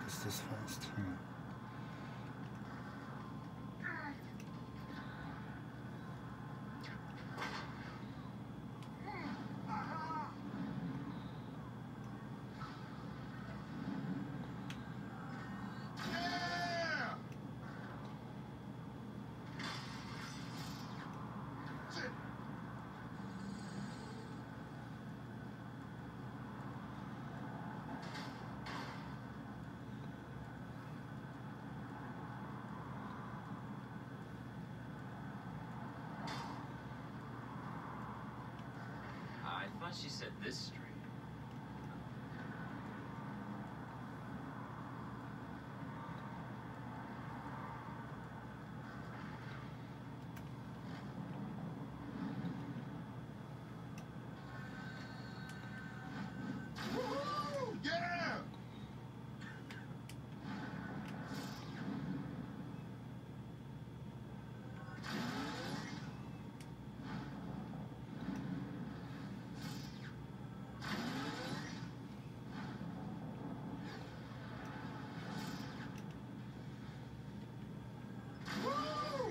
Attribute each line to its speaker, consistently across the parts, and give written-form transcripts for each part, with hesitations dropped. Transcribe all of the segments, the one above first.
Speaker 1: Ist das fast? Ja.
Speaker 2: I thought she said this street.
Speaker 3: Woo-hoo! Yeah! Woo!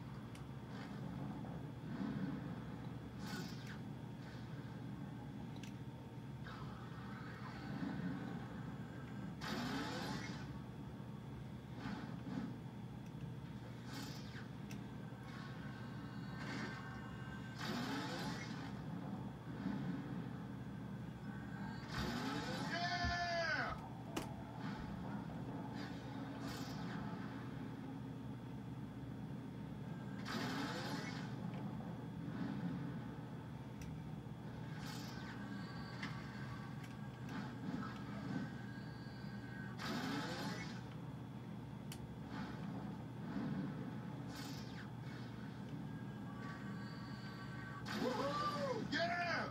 Speaker 3: Yeah! Woo-hoo! Yeah!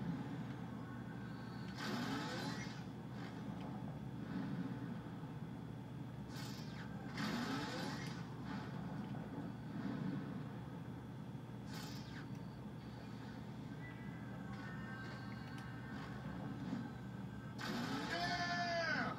Speaker 3: Yeah!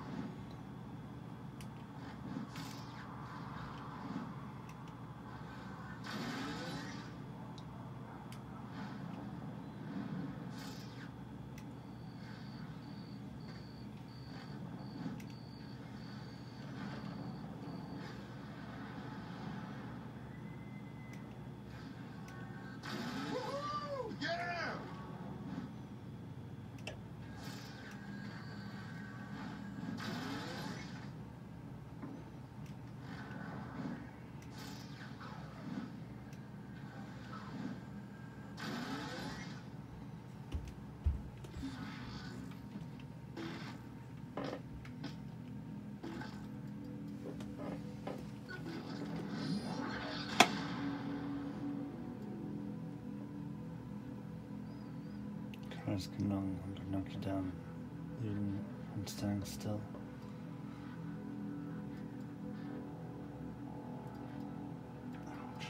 Speaker 3: Woo-hoo! Yeah!
Speaker 1: Cars can no longer knock you down even when standing still. Ouch.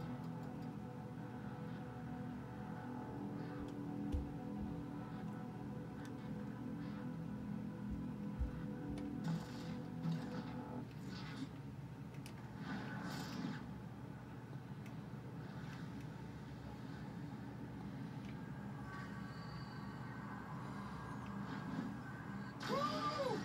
Speaker 3: Woo!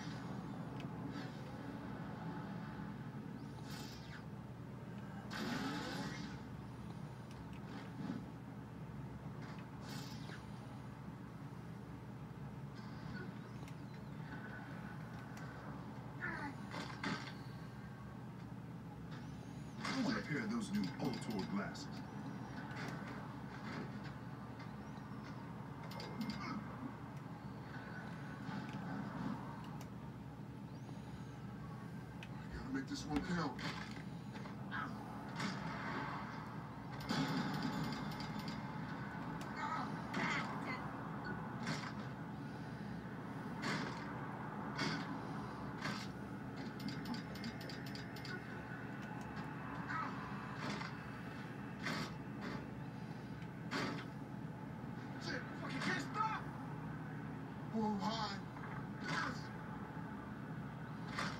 Speaker 3: I want a pair of those new outta glasses. I gotta make this one count. Shit, fucking can't stop! Oh, hi. Yes.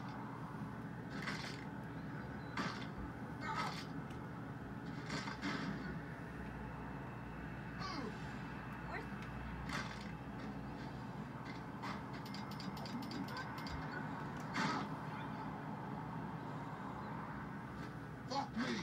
Speaker 3: me.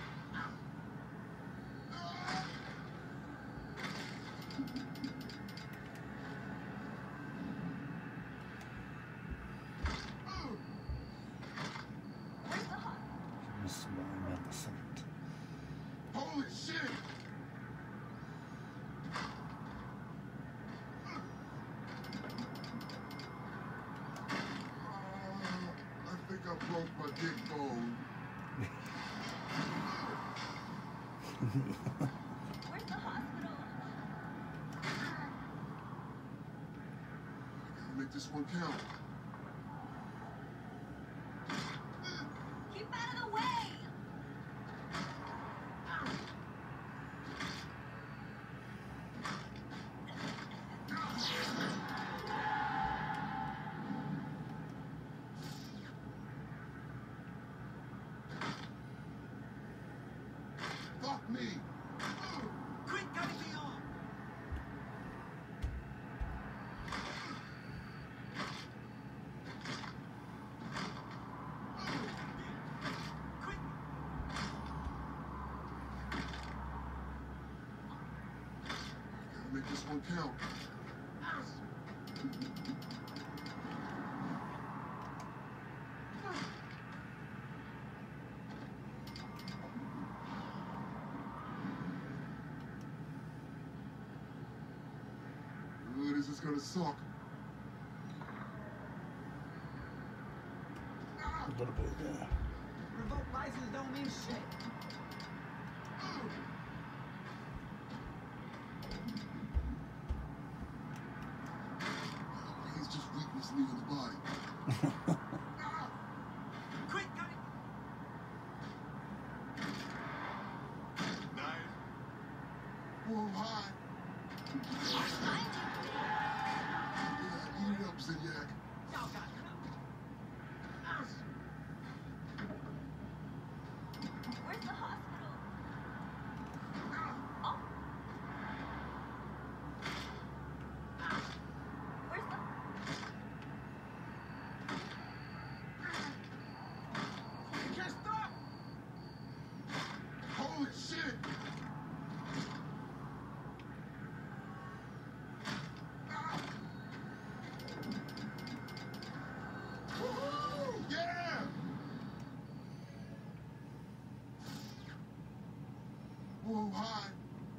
Speaker 1: Missed my millisecond.
Speaker 3: Holy shit! I think I broke my dick bone.
Speaker 4: Where's the hospital?
Speaker 3: I gotta make this one count.
Speaker 4: Keep out of the way!
Speaker 3: Fuck me!
Speaker 2: Quit cutting me off! Quit!
Speaker 3: Gotta make this one count. Good, is this gonna suck?
Speaker 1: A little bit, yeah.
Speaker 2: Revoked license don't mean shit.
Speaker 3: He's just weakness leaving the body.
Speaker 2: Quit cutting!
Speaker 3: Knife. Whoa, high. Yeah, eat it up, Zinyak.
Speaker 2: Y'all got
Speaker 4: Where's the hospital? Oh. Where's the...
Speaker 3: You can't stop! Holy shit! Woohoo! Yeah! Whoa, high.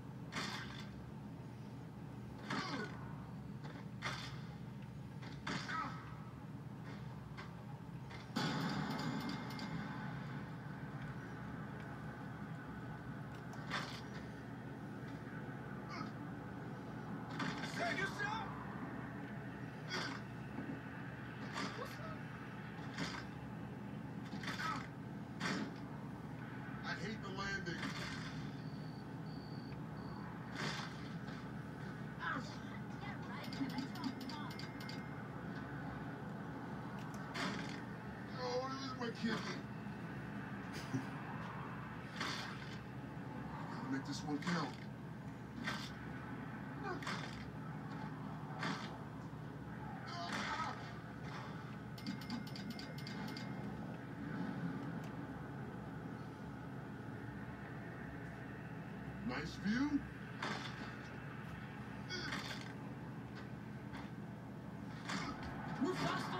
Speaker 2: Save yourself!
Speaker 3: I hate the landing.
Speaker 4: Yeah, right. Can I tell Mom?
Speaker 3: Oh, this is my kidney. Gotta make this one count. Nice view.
Speaker 2: Move faster!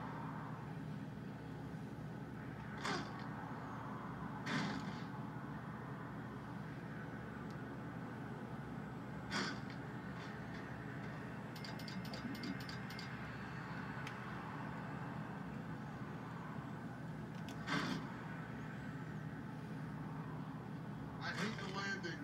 Speaker 3: I hate the landing.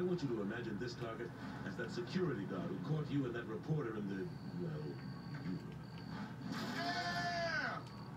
Speaker 5: I want you to imagine this target as that security guard who caught you and that reporter in the, well,
Speaker 3: Yeah!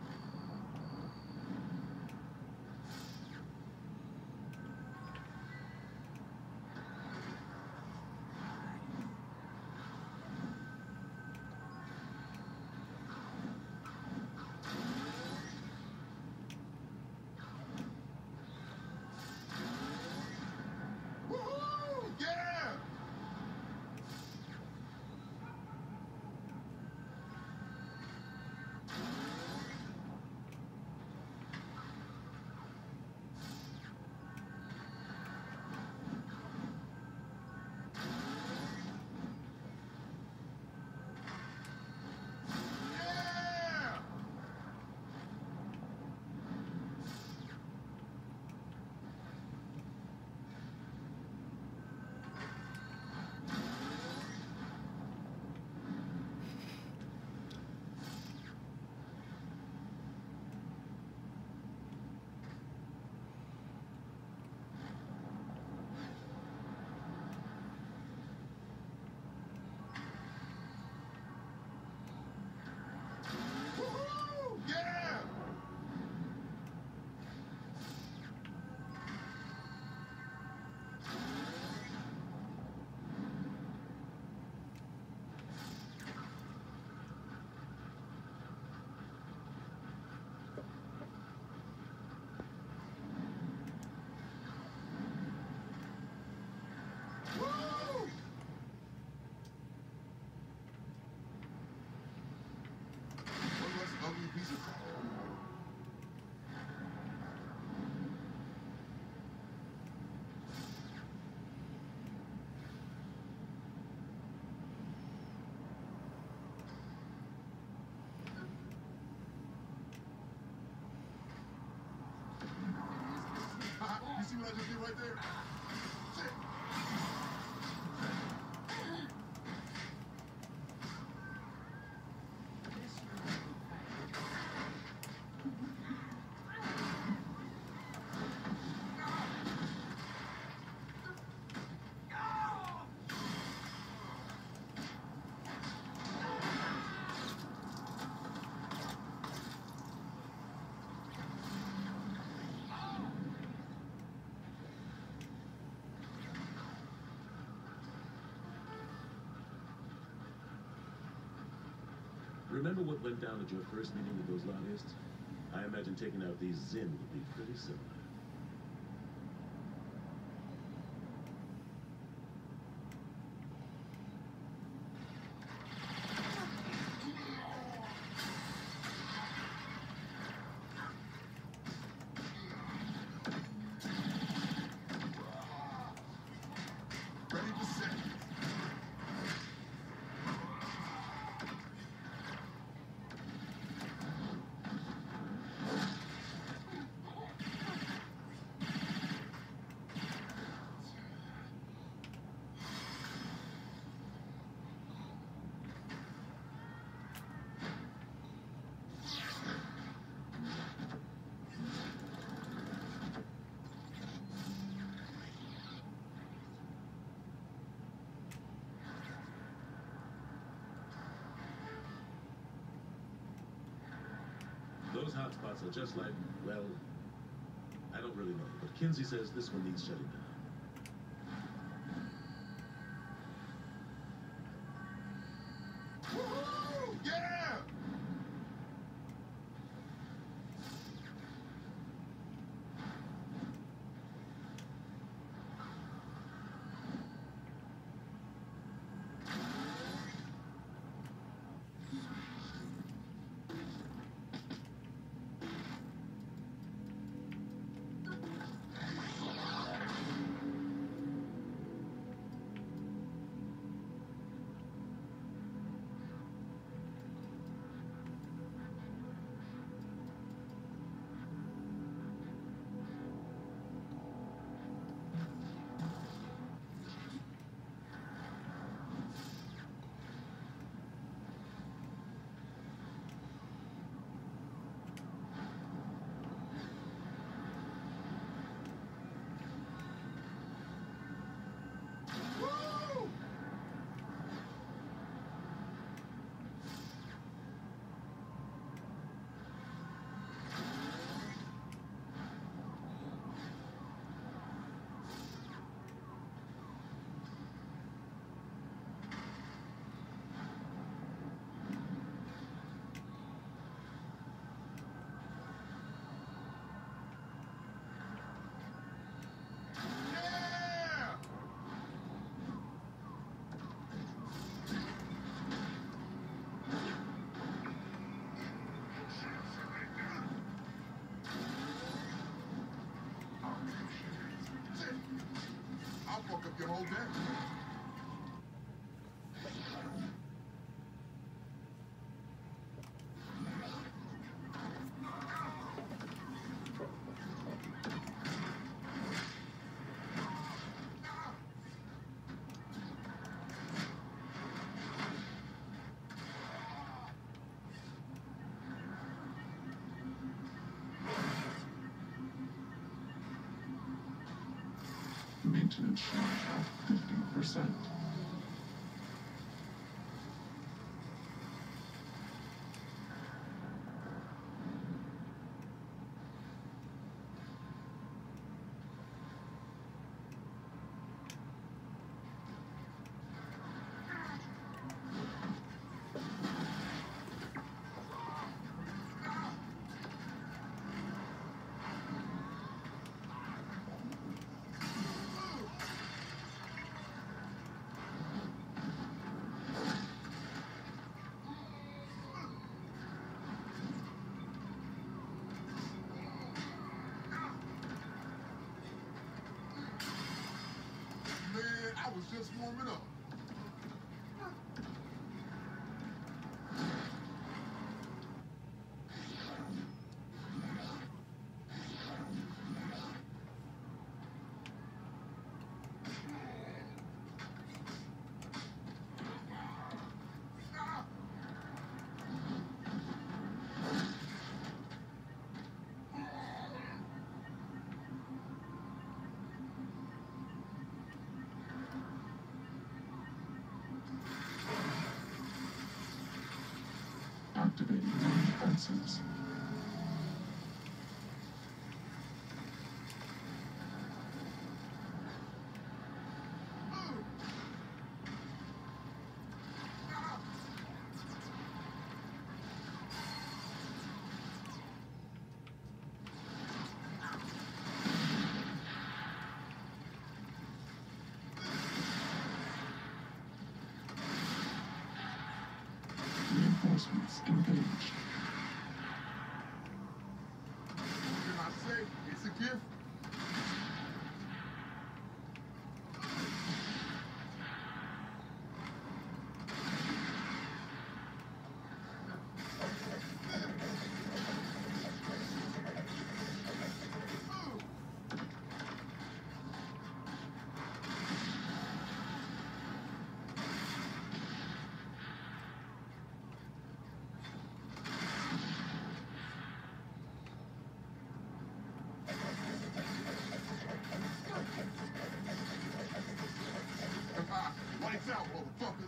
Speaker 3: Woohoo! Yeah! Yeah! Woohoo! Yeah! Woo! One less ugly piece of you see what I just did right there? Shit.
Speaker 5: remember what went down at your first meeting with those lobbyists? I imagine taking out these Zin would be pretty similar.
Speaker 3: Ready to set.
Speaker 5: Those hotspots are just like, well, I don't really know, but Kinsey says this one needs shutting down.
Speaker 3: Woohoo! Yeah! that.
Speaker 6: Maintenance charge of 50%.
Speaker 3: I was just warming up.
Speaker 6: Activating defenses. Reinforcements engaged.
Speaker 3: Can I say it's a gift? Lights out, motherfuckers.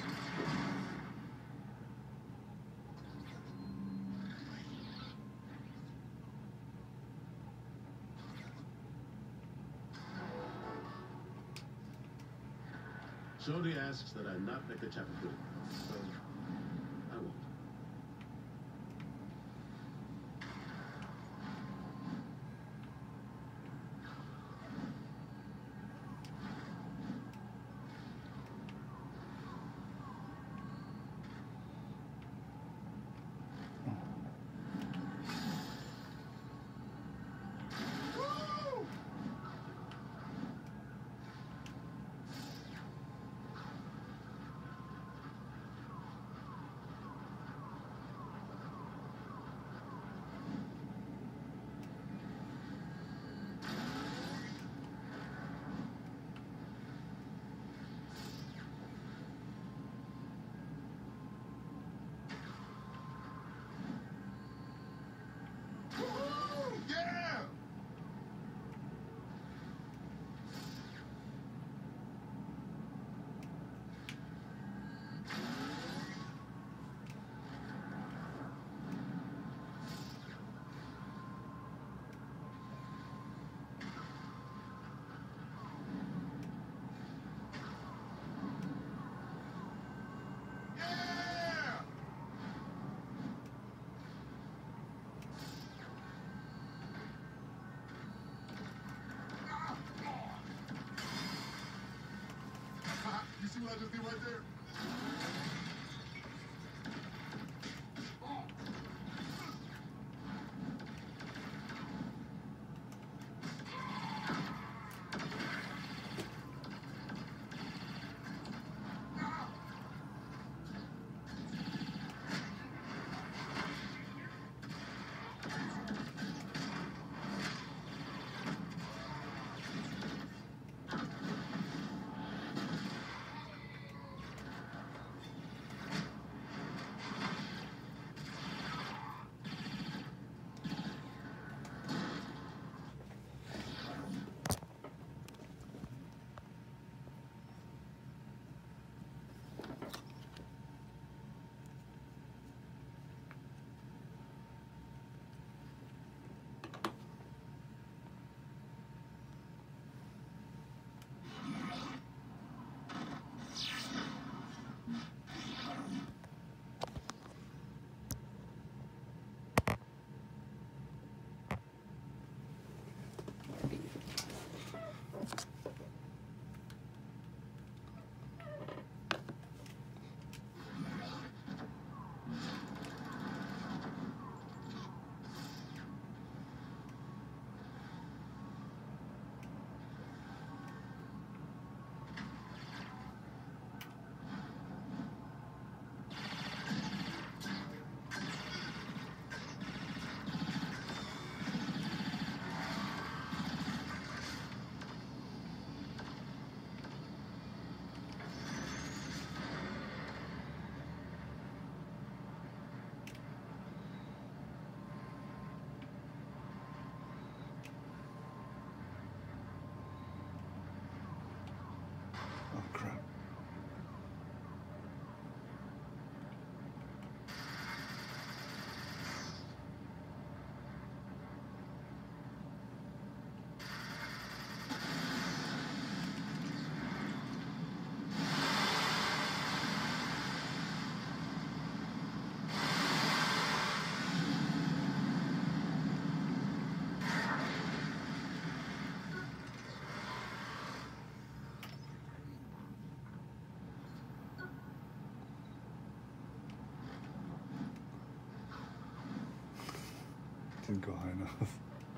Speaker 5: Shorty asks that I not make the chapter good, so I won't.
Speaker 3: Yeah! Yeah! You see what I just did right there?
Speaker 1: Didn't go high enough.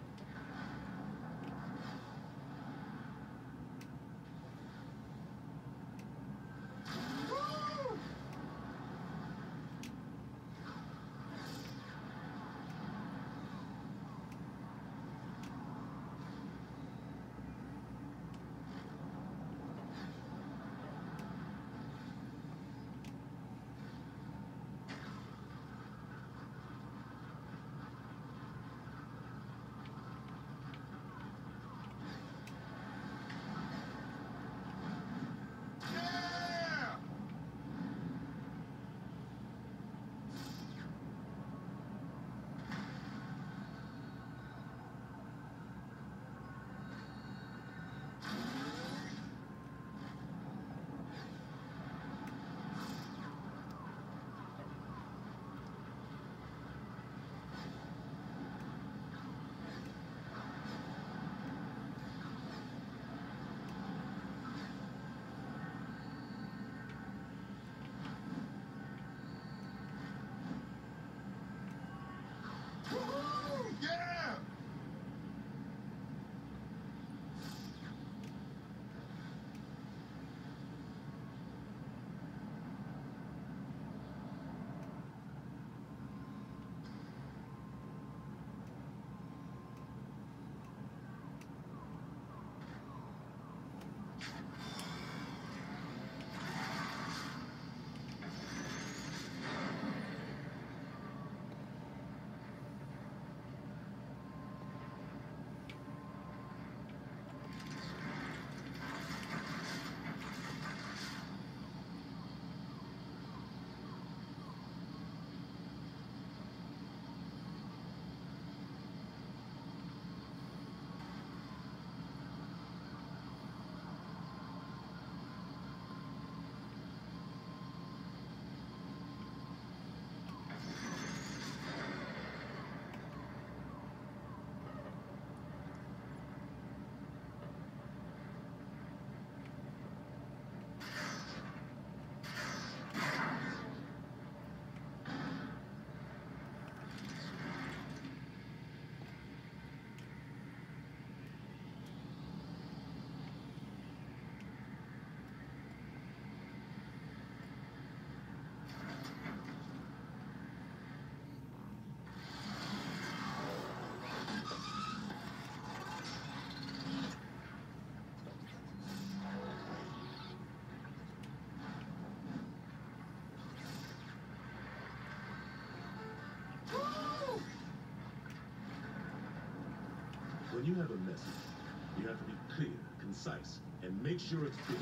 Speaker 5: When you have a message, you have to be clear, concise, and make sure it's big.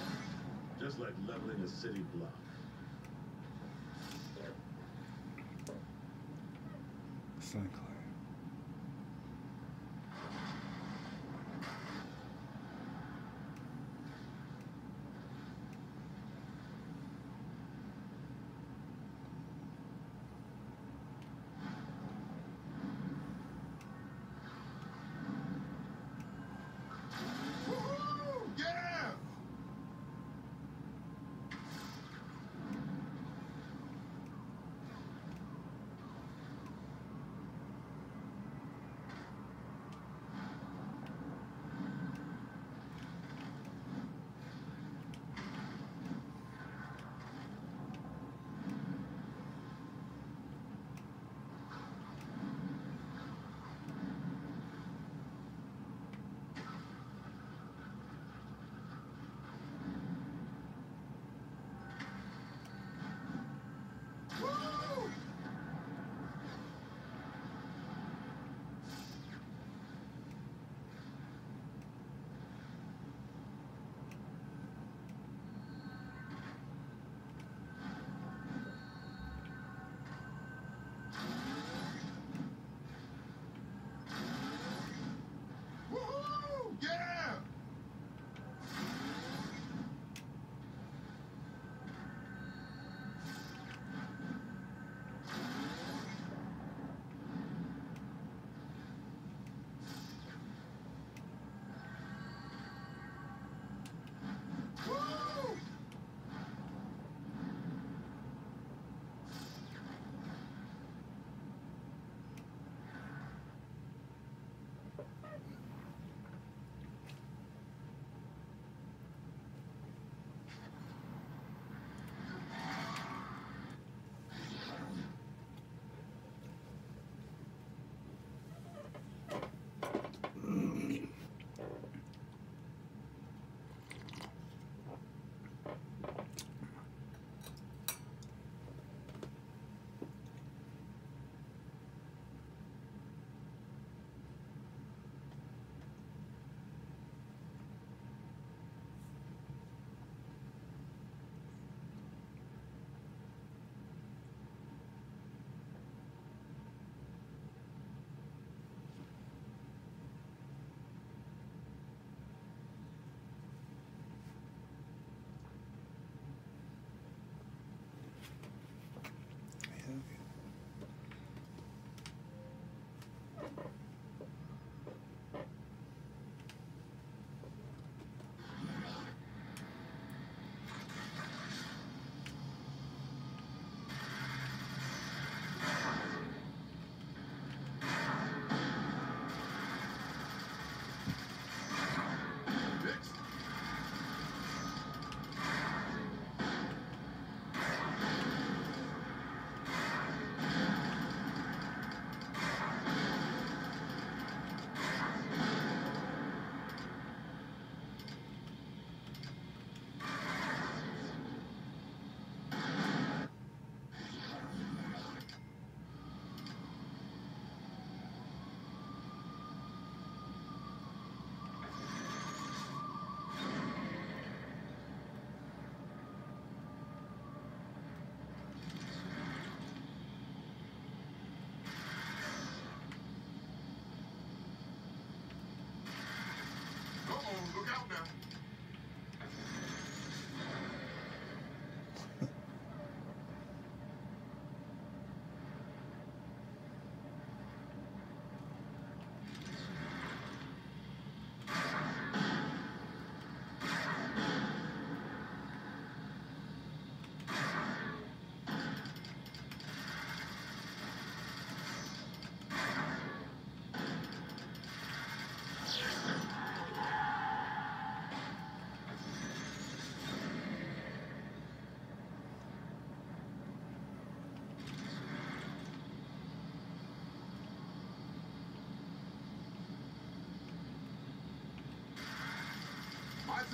Speaker 5: Just like leveling a city block.
Speaker 1: Exactly.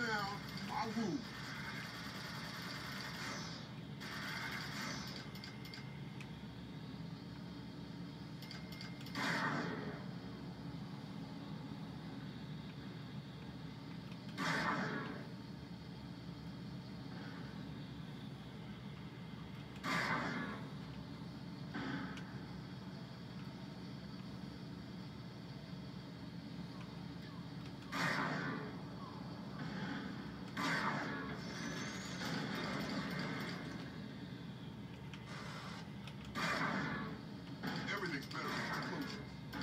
Speaker 3: down, I will. Everything's better with closure.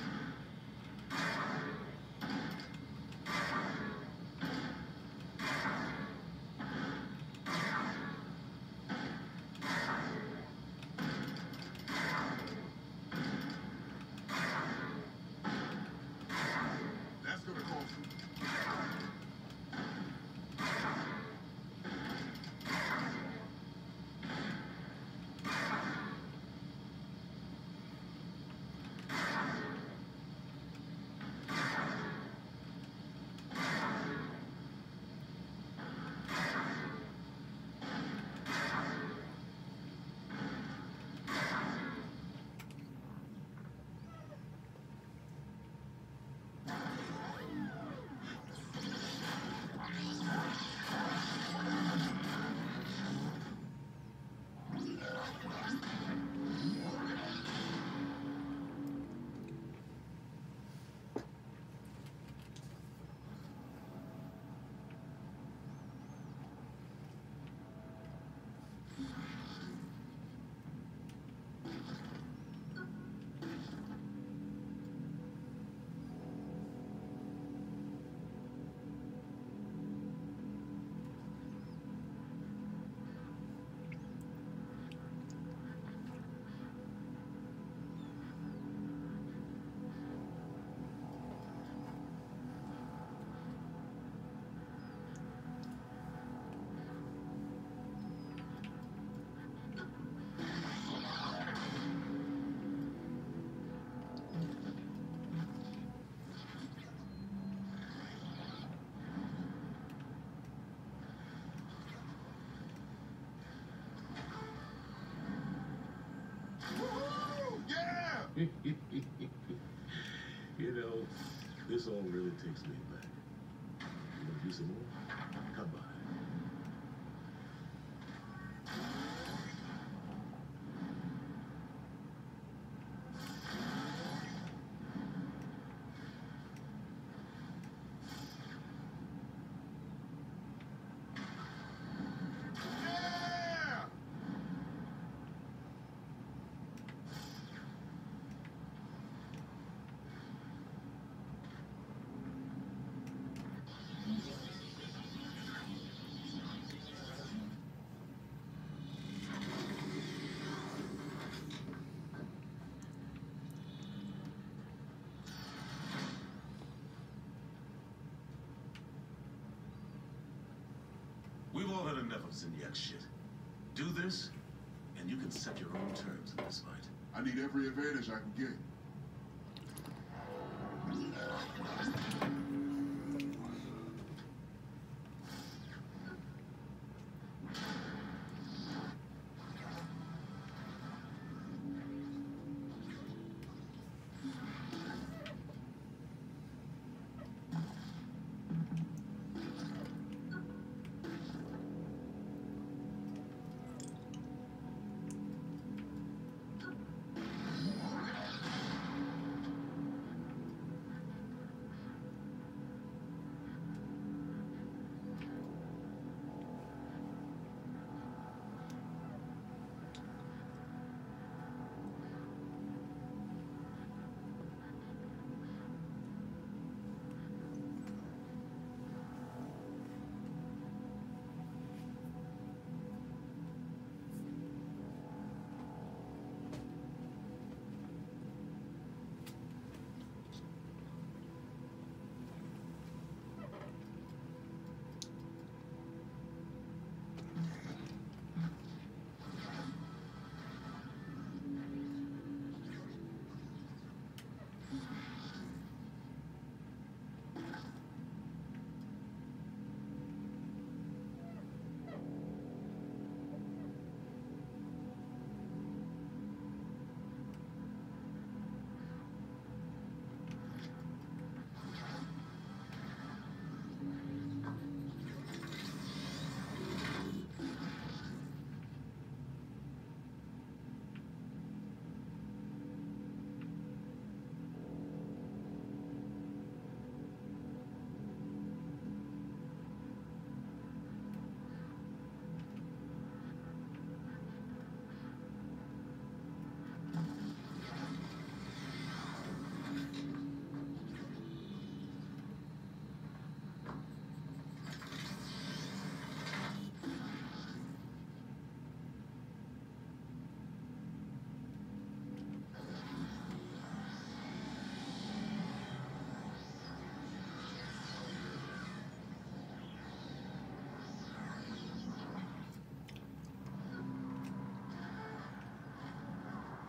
Speaker 3: That's gonna cost you. Woo-hoo! Yeah!
Speaker 5: You know, this all really takes me back. You want to do some more? Come by.
Speaker 3: Yeah!
Speaker 5: We've all had enough of Zinyak shit. Do this, and you can set your own terms in this fight.
Speaker 3: I need every advantage I can get.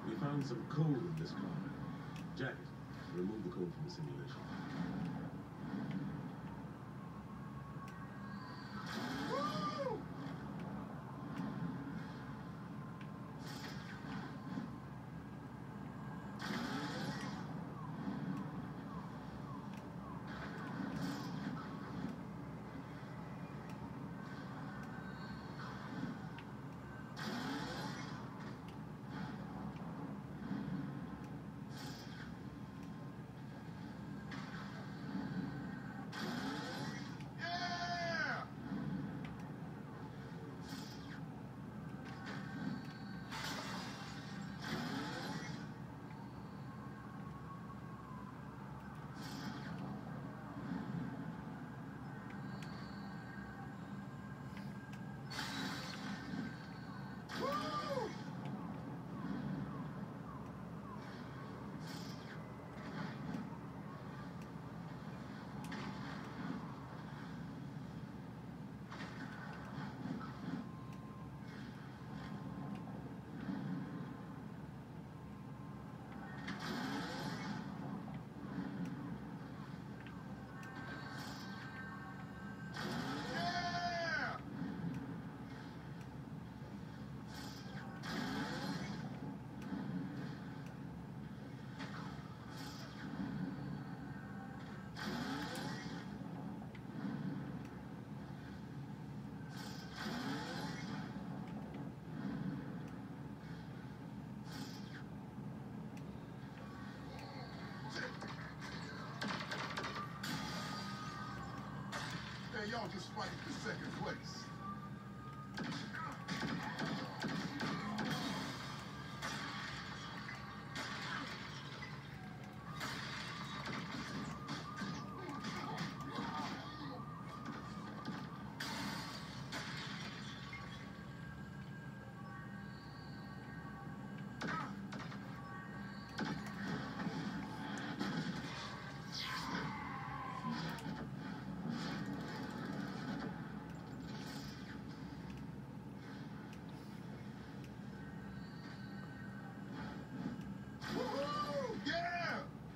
Speaker 5: We found some code in this car. Jack it. Remove the code from the simulation.
Speaker 3: Yeah! Woo! Yeah! Man, y'all just fighting for second place. Woo-hoo! Yeah!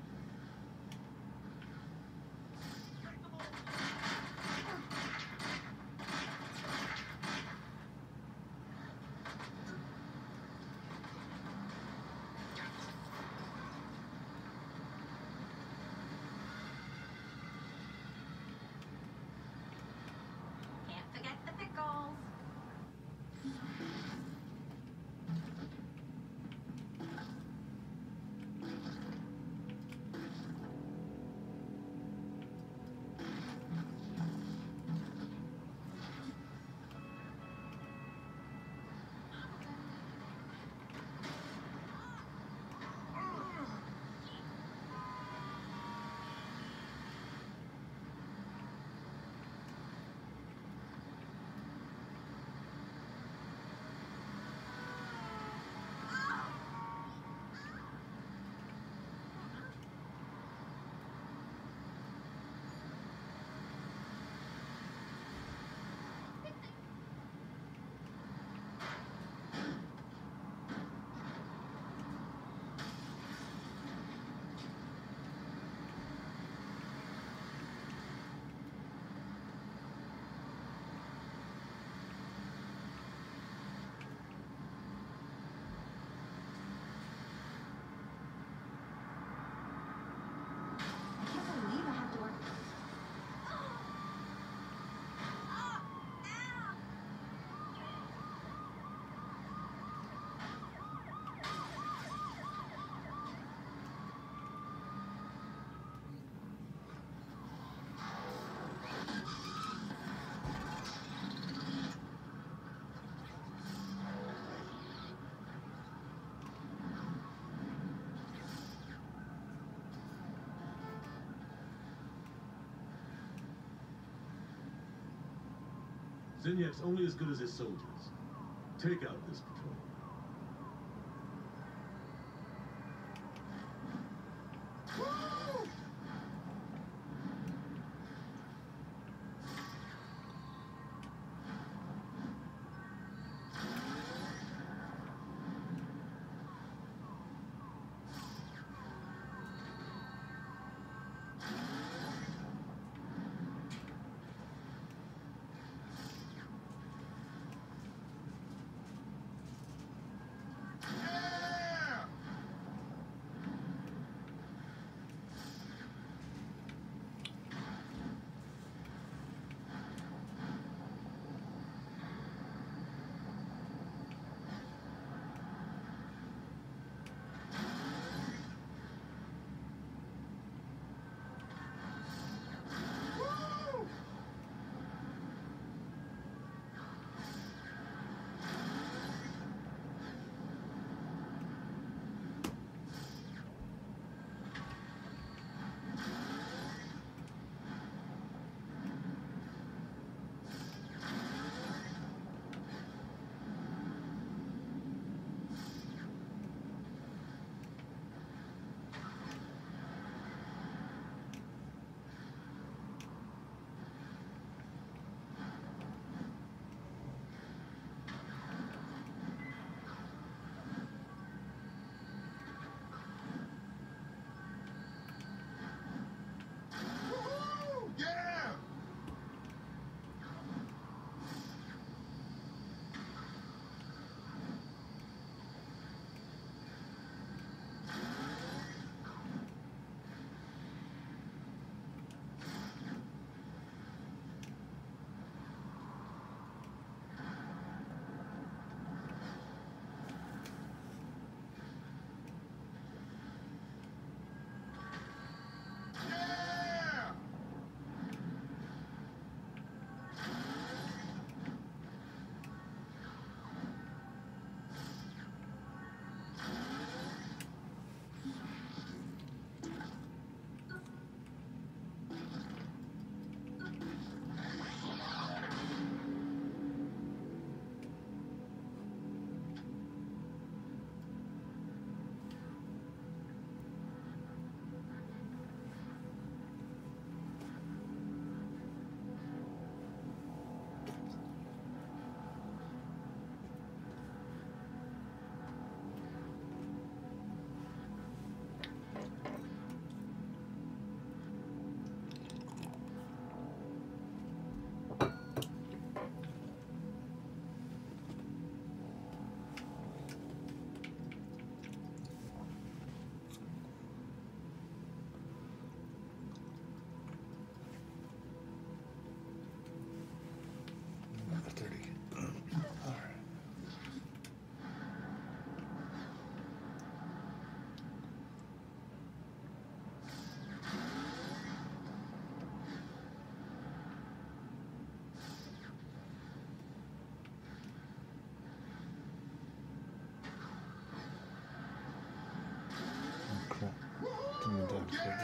Speaker 4: Can't forget the pickles. I can't believe I have to work.
Speaker 5: Zinyak's only as good as his soldiers. Take out this patrol.
Speaker 3: Woo!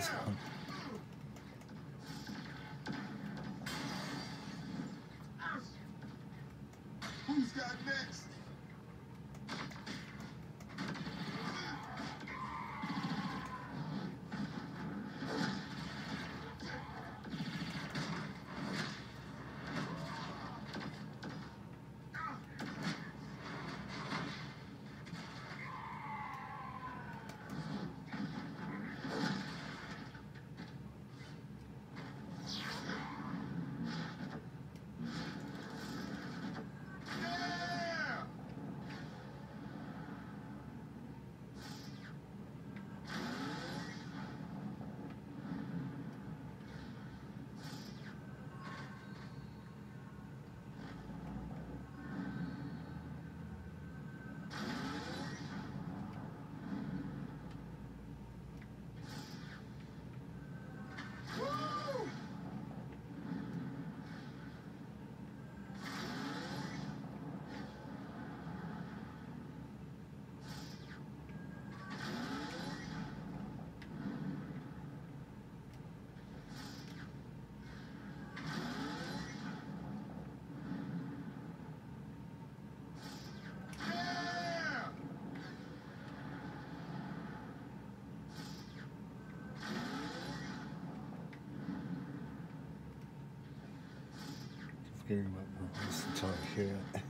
Speaker 1: this one.
Speaker 3: Who's got next?
Speaker 1: Forgetting about my voice until I hear it.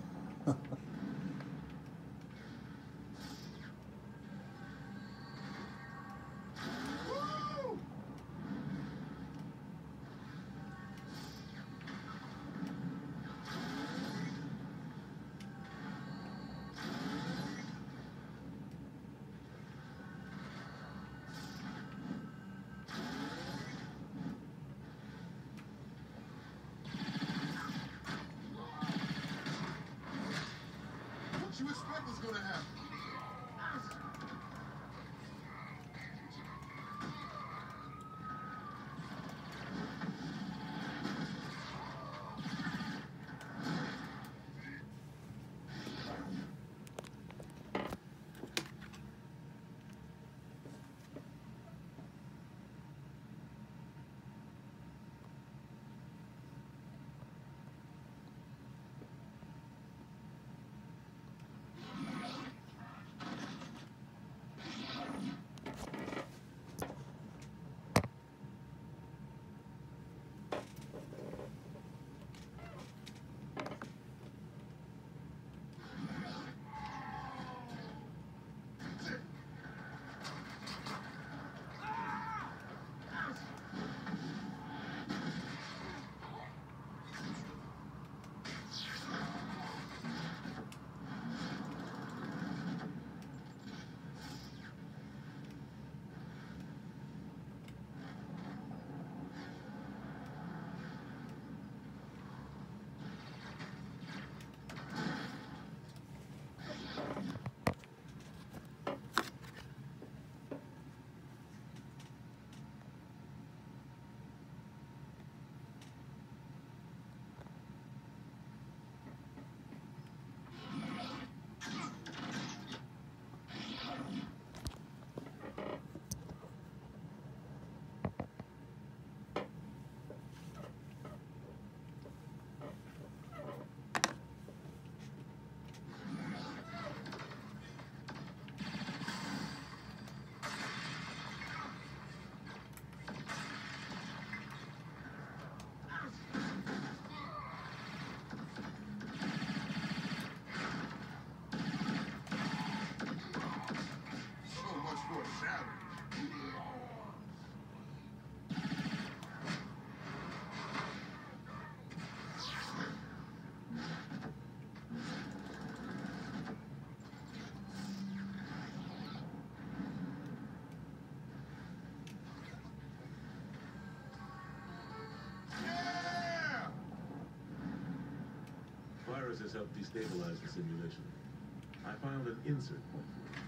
Speaker 3: What you expect is gonna happen? So much for a salary. Yeah!
Speaker 5: Viruses help destabilize the simulation. I found an insert point for it.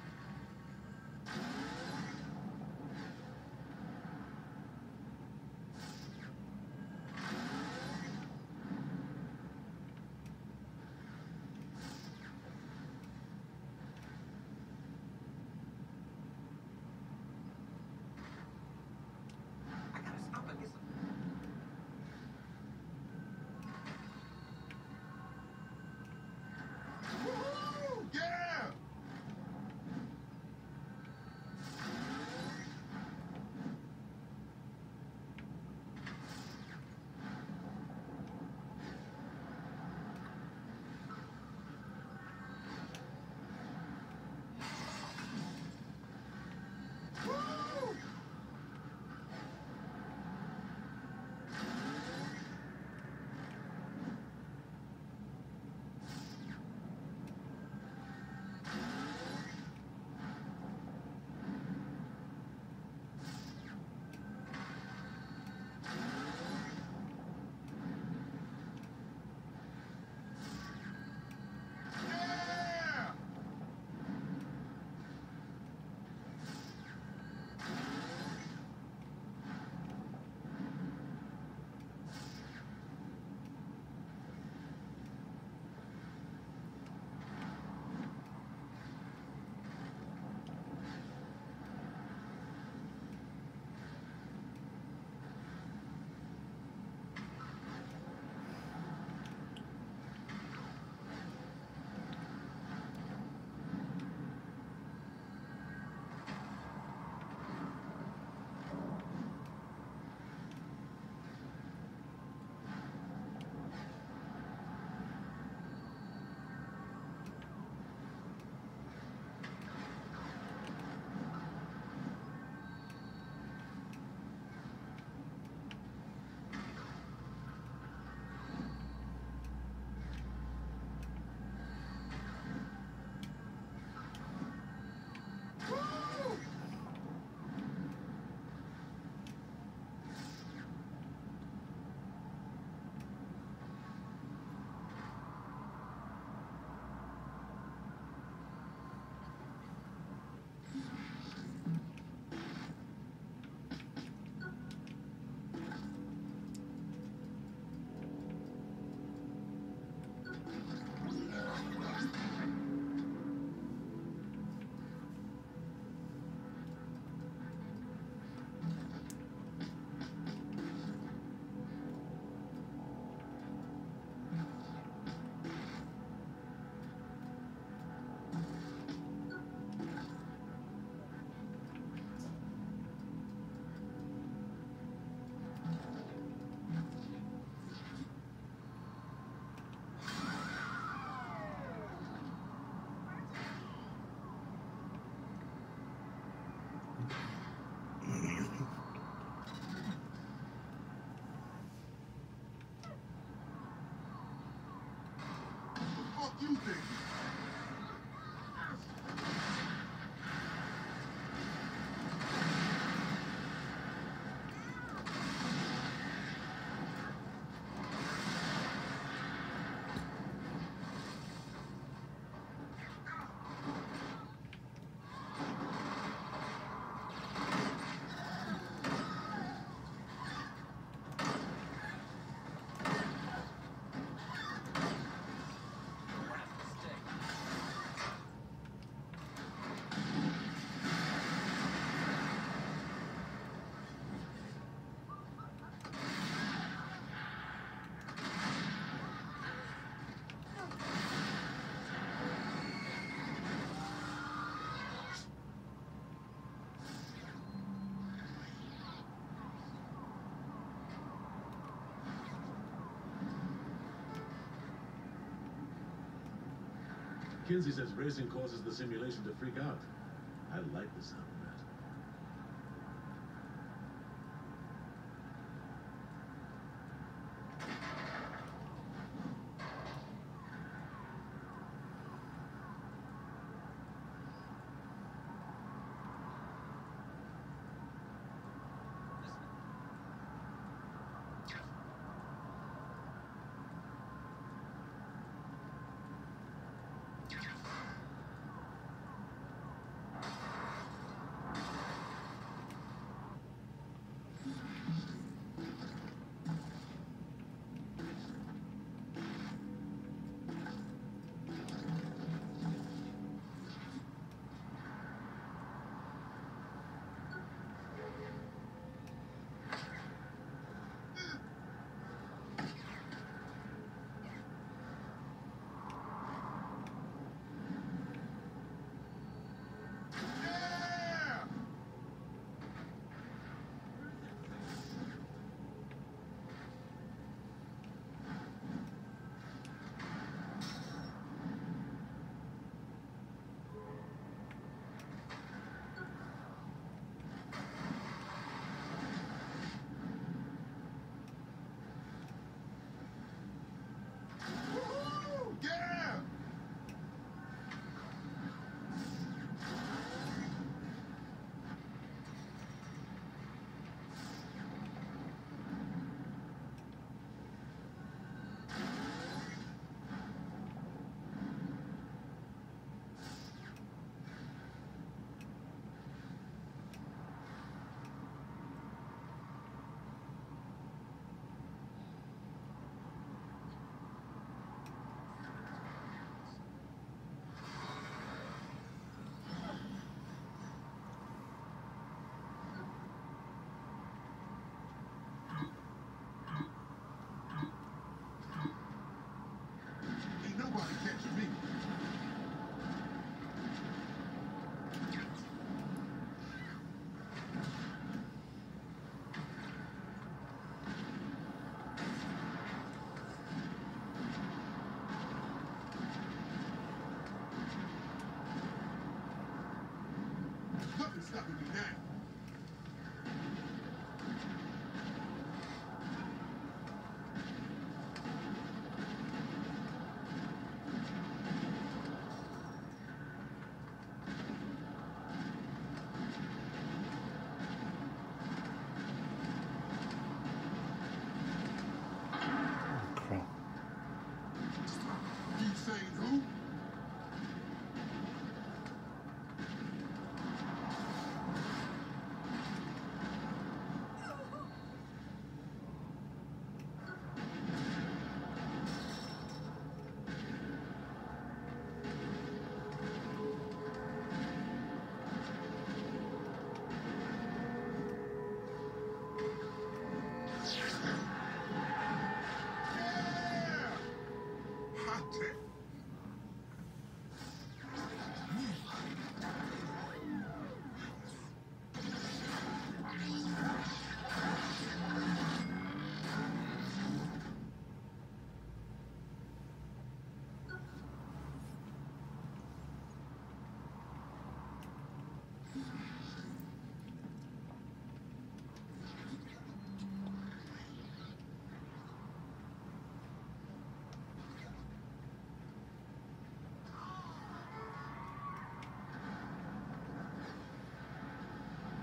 Speaker 3: Fuck you think?
Speaker 5: Kinsey says racing causes the simulation to freak out. I like the sound of that.
Speaker 3: stopping me now.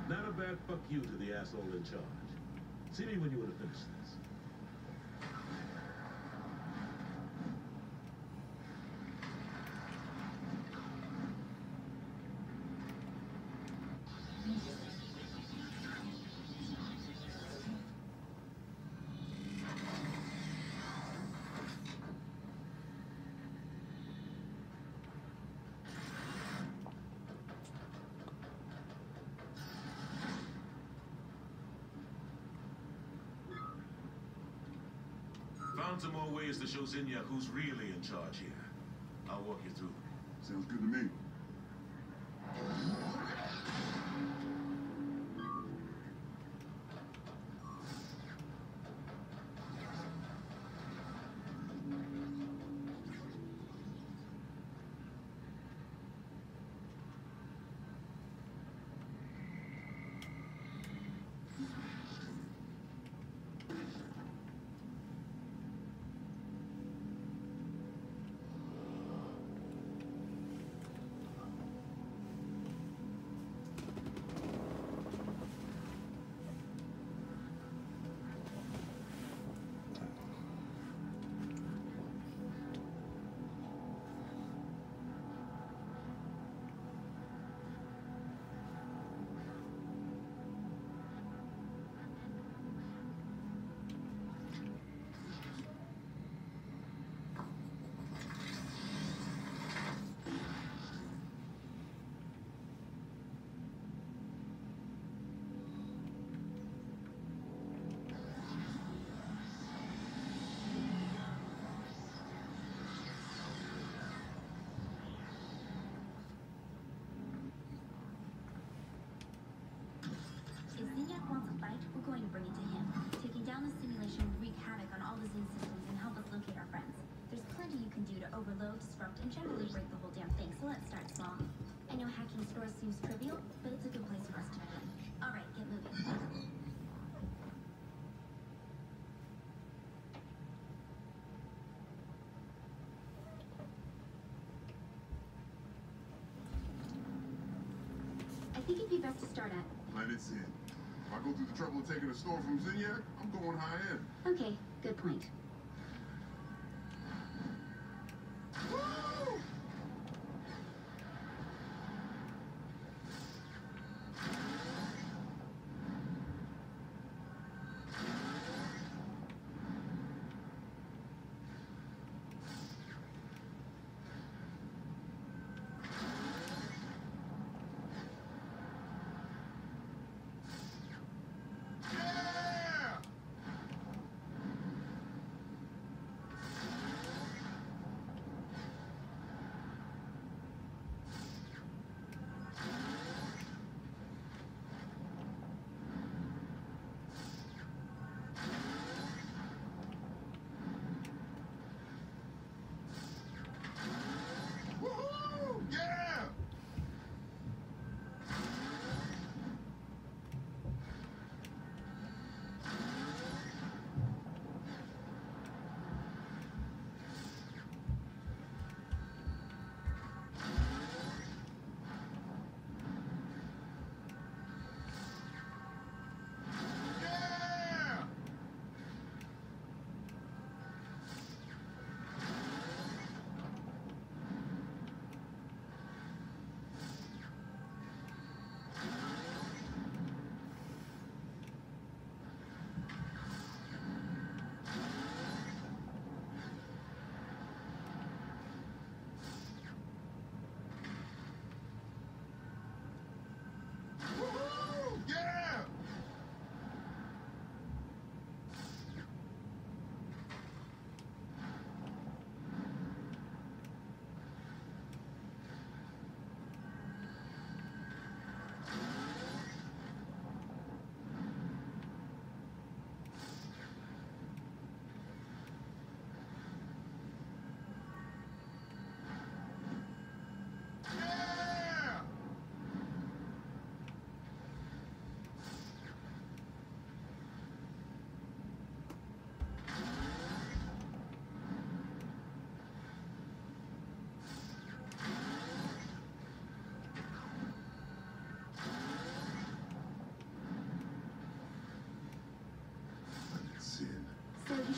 Speaker 5: Not a bad fuck you to the asshole in charge. See me when you want to finish this. Found some more ways to show Zinyak who's really in charge here. I'll walk you through them.
Speaker 3: Sounds good to me.
Speaker 4: If Zinyak wants a fight, we're going to bring it to him. Taking down the simulation would wreak havoc on all the Zin systems and help us locate our friends. There's plenty you can do to overload, disrupt, and generally break the whole damn thing, so let's start small. I know hacking stores seems trivial, but it's a good place for us to begin. Alright, get moving. I think it'd be best to start at...
Speaker 3: Planet's in. If I go through the trouble of taking a store from Zinyak, I'm going high end.
Speaker 4: Okay, good point.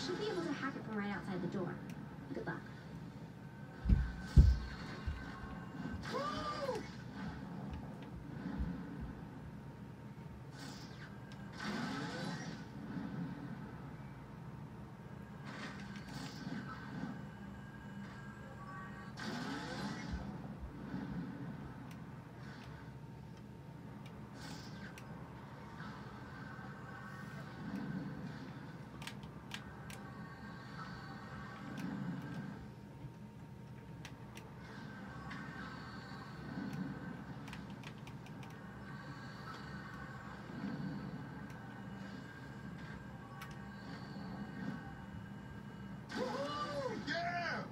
Speaker 4: should be able to hack it from right outside the door. Good luck.
Speaker 3: Yeah!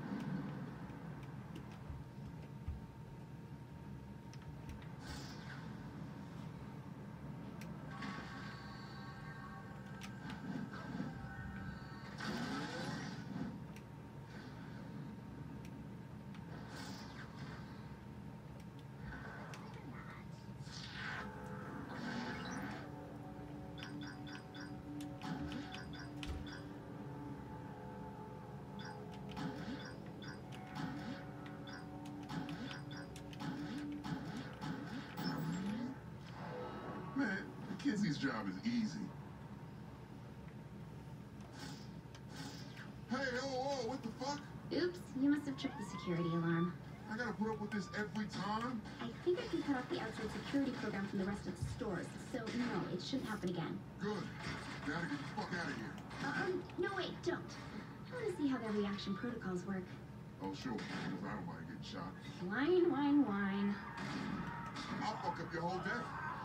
Speaker 3: Man, Kenzie's job is easy. Hey, oh, what the fuck?
Speaker 4: Oops, you must have tripped the security alarm.
Speaker 3: I gotta put up with this every time?
Speaker 4: I think I can cut off the outside security program from the rest of the stores, so no, it shouldn't happen again.
Speaker 3: Good. Now to get the fuck out of here.
Speaker 4: No wait, don't. I want to see how their reaction protocols work.
Speaker 3: Oh, sure, because I don't mind getting shot.
Speaker 4: Wine, wine, wine.
Speaker 3: I'll fuck up your whole day.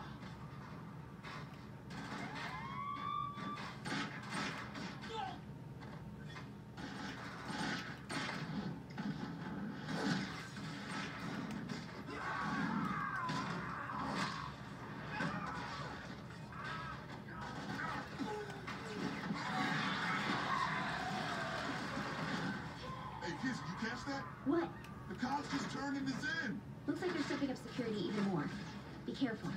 Speaker 3: Hey, kids, you catch that?
Speaker 4: What?
Speaker 3: The cops just turned into Zen.
Speaker 4: Looks like they're stepping up security even more. Be careful.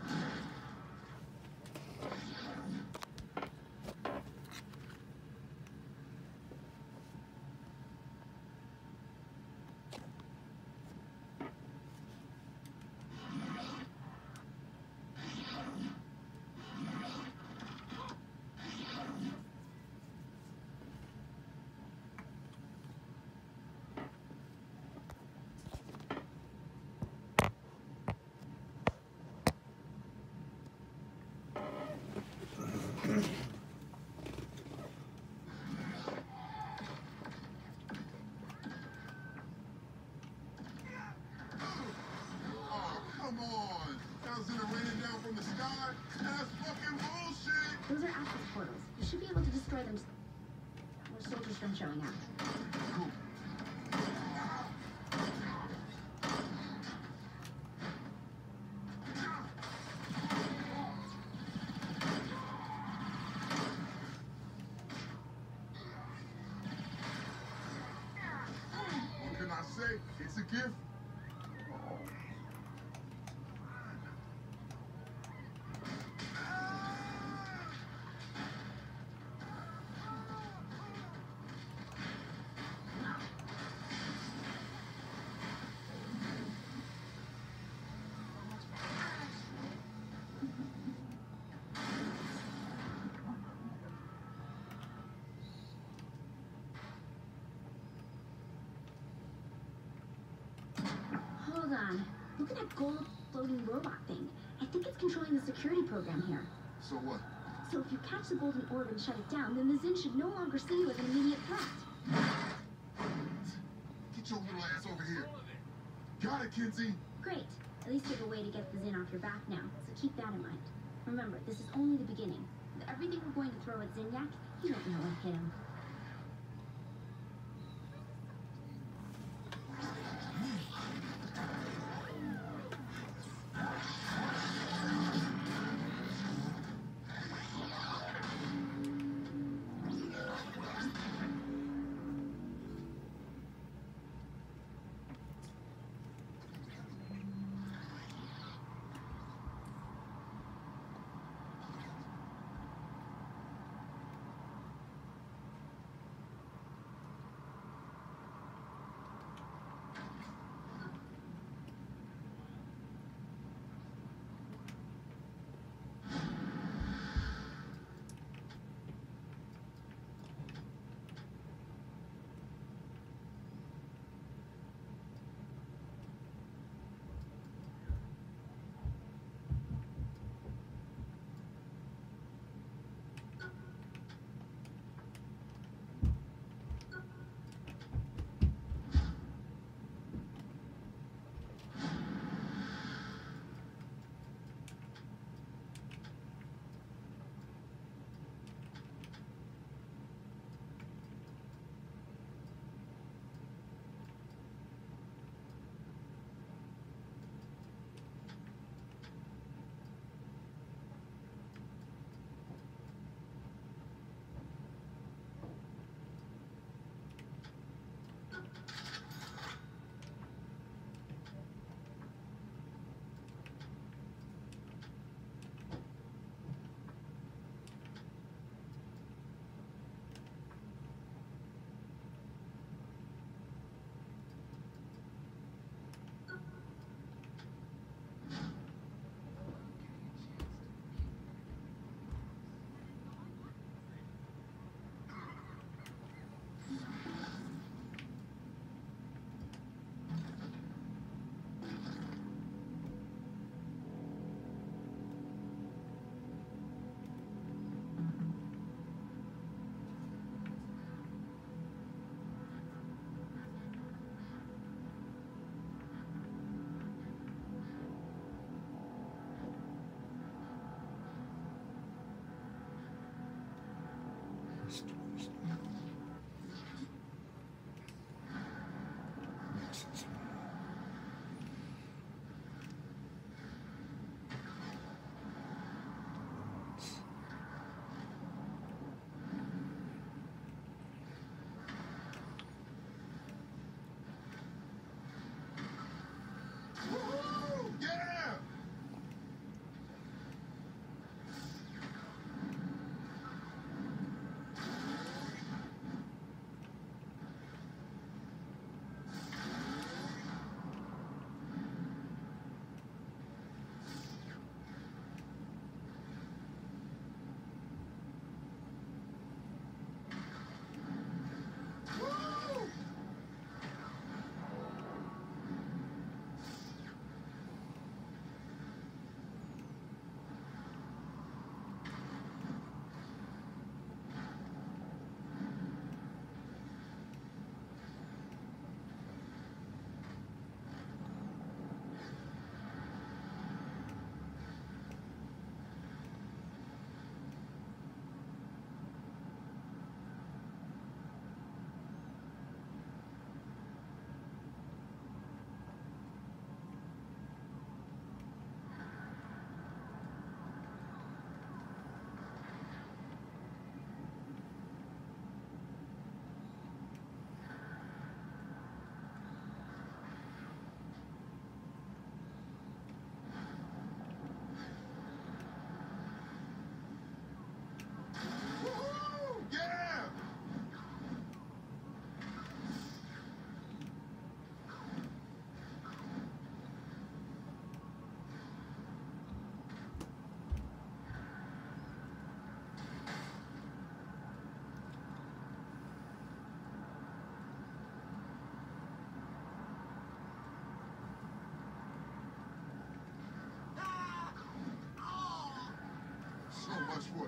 Speaker 3: Oh, come on. Now Zen raining down from the sky? That's fucking bullshit.
Speaker 4: Those are access portals. You should be able to destroy them or soldiers from showing up.
Speaker 3: Cool. What can I say? It's a gift.
Speaker 4: Hold on. Look at that gold floating robot thing. I think it's controlling the security program here.
Speaker 3: So what?
Speaker 4: So if you catch the golden orb and shut it down, then the Zin should no longer see you as an immediate threat.
Speaker 3: Get your little ass over here. Got it, Kenzie.
Speaker 4: Great. At least you have a way to get the Zin off your back now, so keep that in mind. Remember, this is only the beginning. With everything we're going to throw at Zinyak, you don't know what hit him.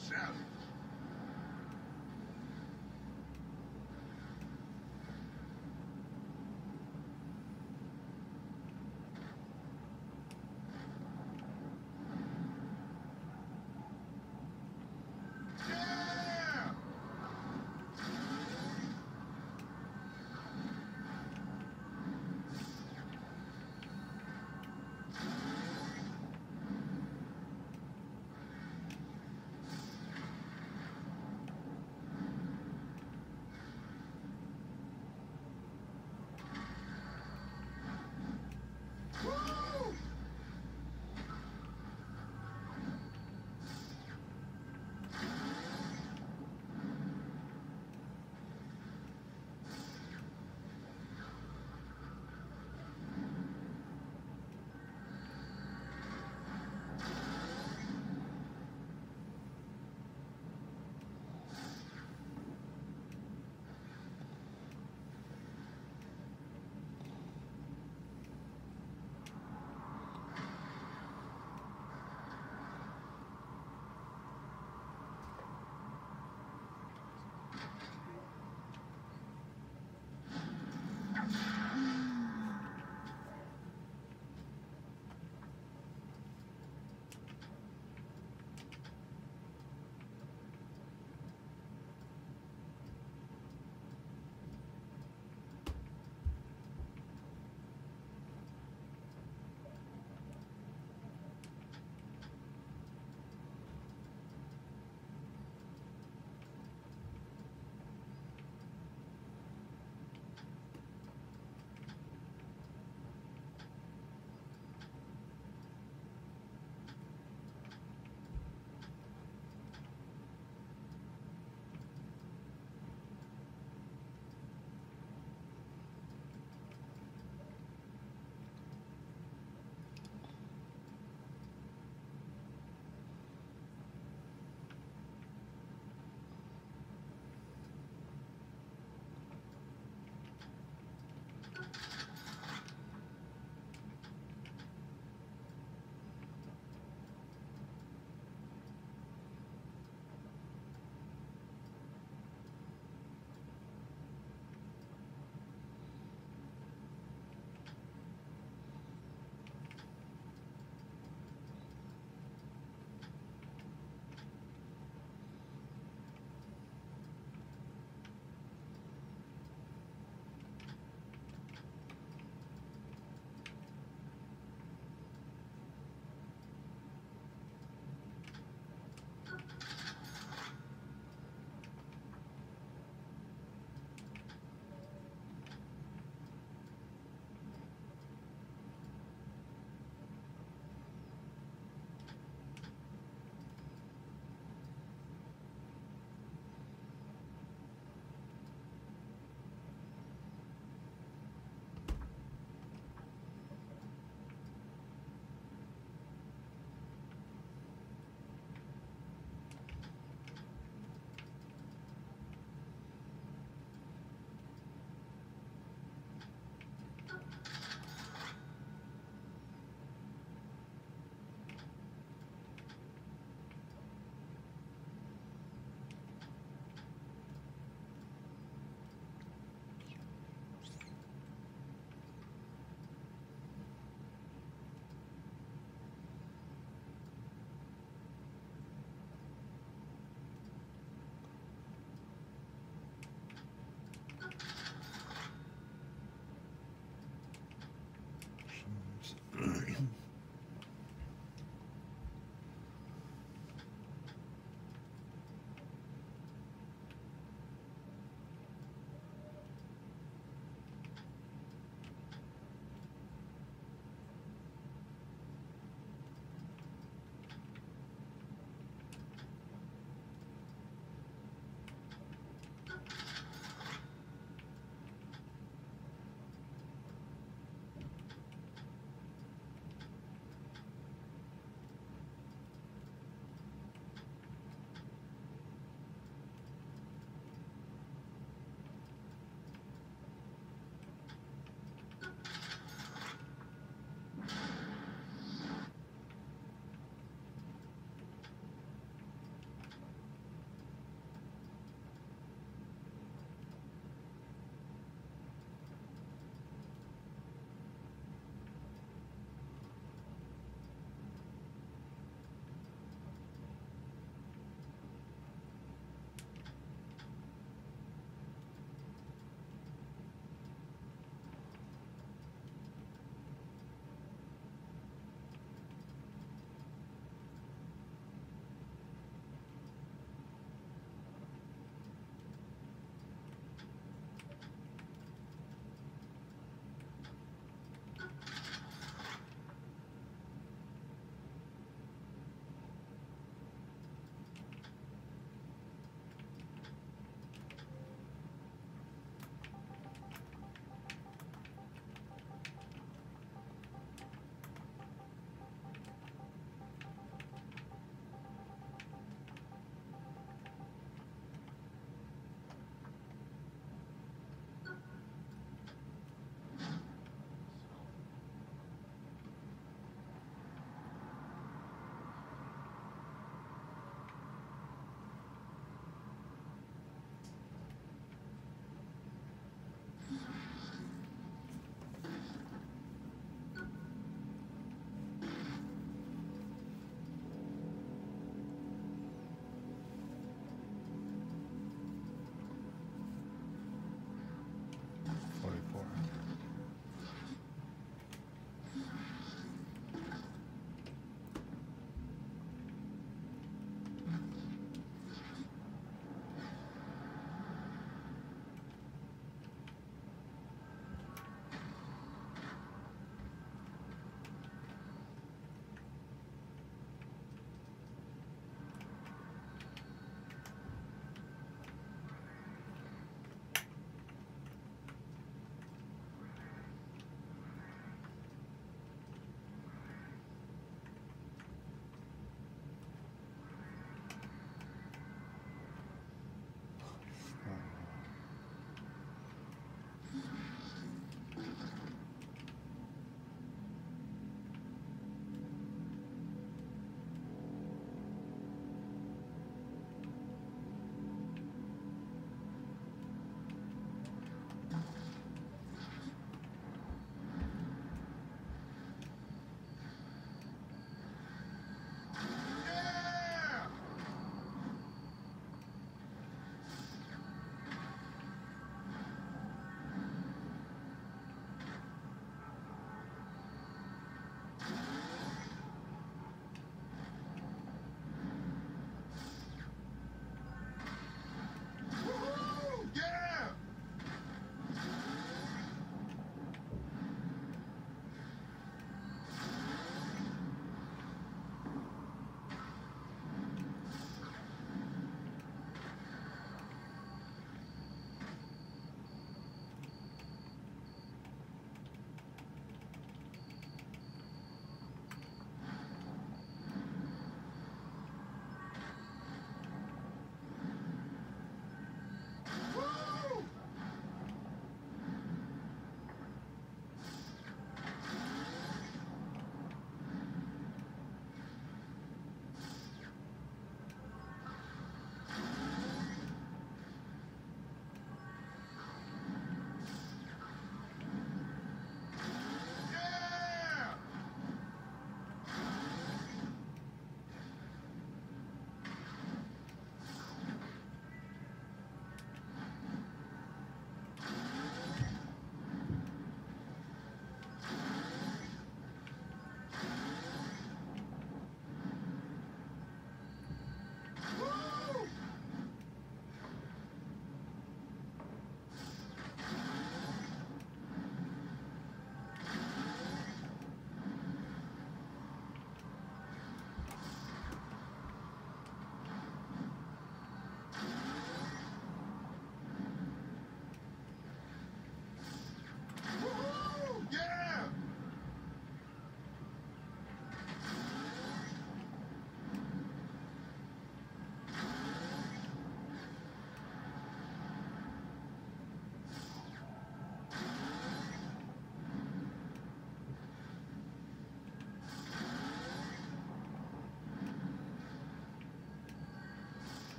Speaker 3: challenge. Yeah!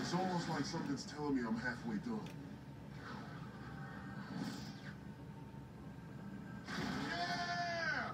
Speaker 3: It's almost like something's telling me I'm halfway done. Yeah!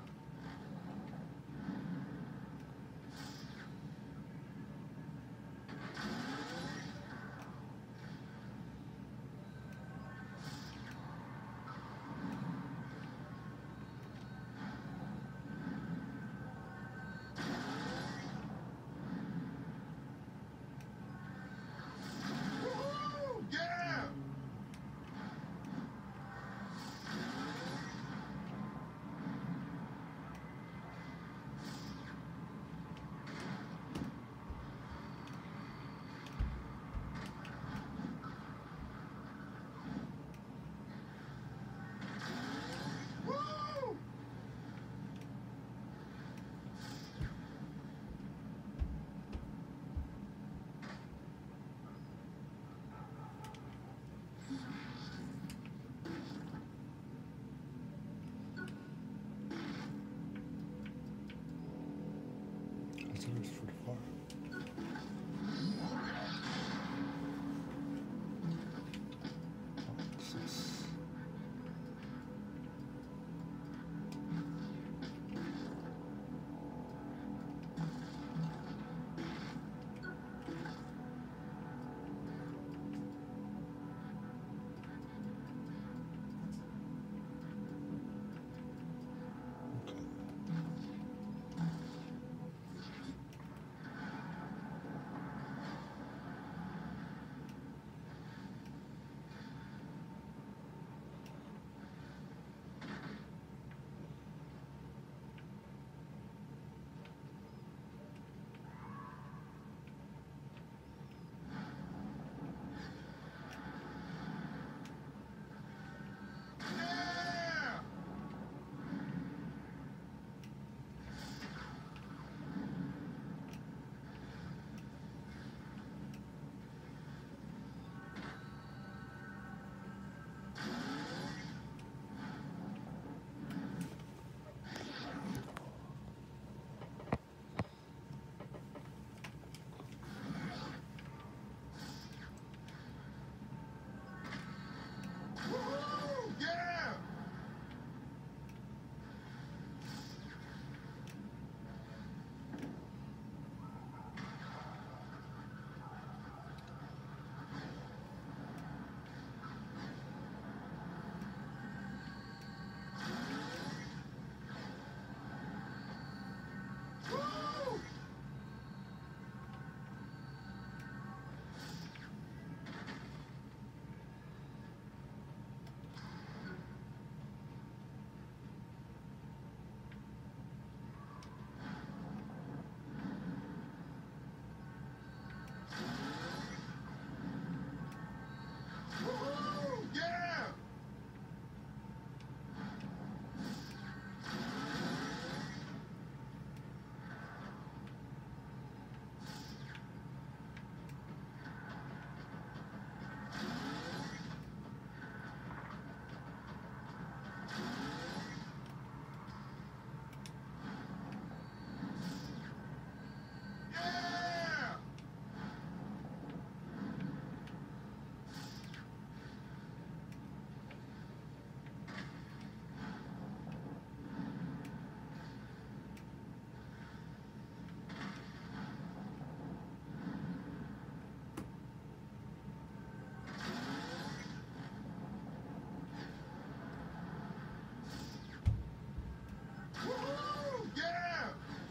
Speaker 3: Woohoo! Yeah! Woo!
Speaker 1: That's yours for the far. Oh, 6. Yeah! Woohoo! Yeah! Woo! Woohoo! Yeah! Yeah! Woohoo! Yeah!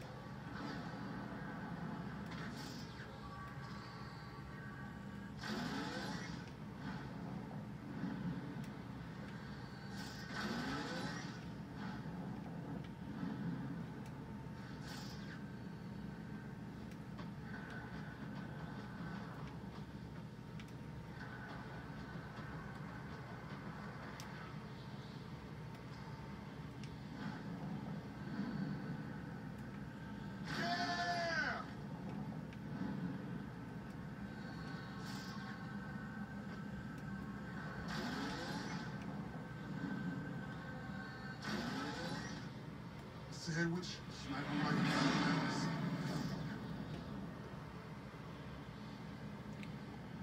Speaker 1: Yeah! Sandwich, sniper rifle.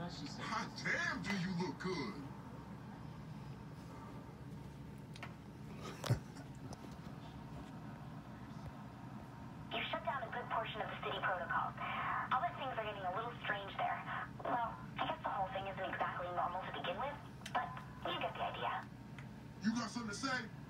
Speaker 2: what she said.
Speaker 3: Hot damn, do you look good?
Speaker 7: You shut down a good portion of the city protocol. Other things are getting a little strange there. Well, I guess the whole thing isn't exactly normal to begin with, but you get the idea.
Speaker 3: You got something to say?